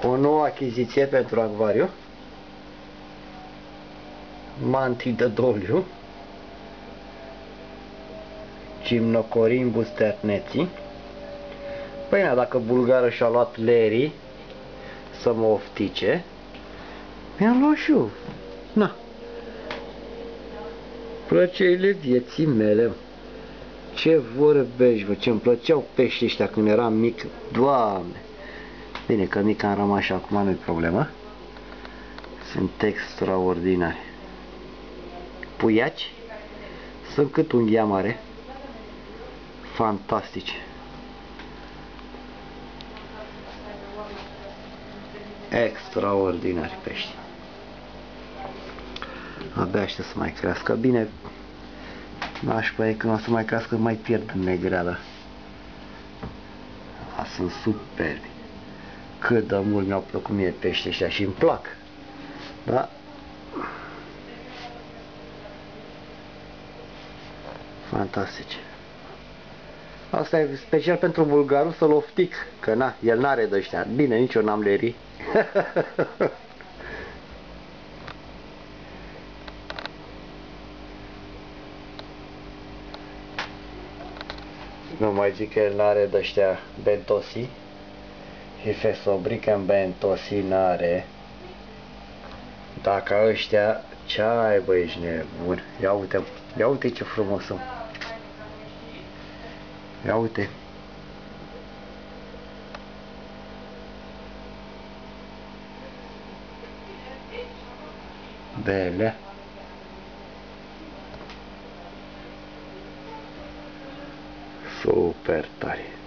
O nouă achiziție pentru acvariu. Mantii de doliu. Gymnocorimbus terneții. Păi na, dacă bulgară și-a luat Larry să mă oftice, mi-am luat și eu. Na. Plăcerile vieții mele. Ce vorbești, bă, ce-mi plăceau peștii ăștia când eram mic. Doamne! Bine că mic am rămas și acum nu-i problemă. Sunt extraordinari. Puiaci sunt cât unghia mare. Fantastici. Extraordinari pești. Abia aștept să mai crească. Bine, nașpa e când o să mai crească, mai pierd în negreală. Sunt superbi. Cât de mult mi-au plăcut mie peștii ăștia și îmi plac. Da? Fantastici. Asta e special pentru bulgarul, să-l oftic, că na, el n-are de ăștia. Bine, nici eu n-am Larry. Nu mai zic că el n-are de ăștia bentosi. Și fesobrică bentosi n-are. Dacă ăștia, ce ai, bă, ești nebun. Ia uite ce frumos sunt. Ia uite. Bele. Super tare.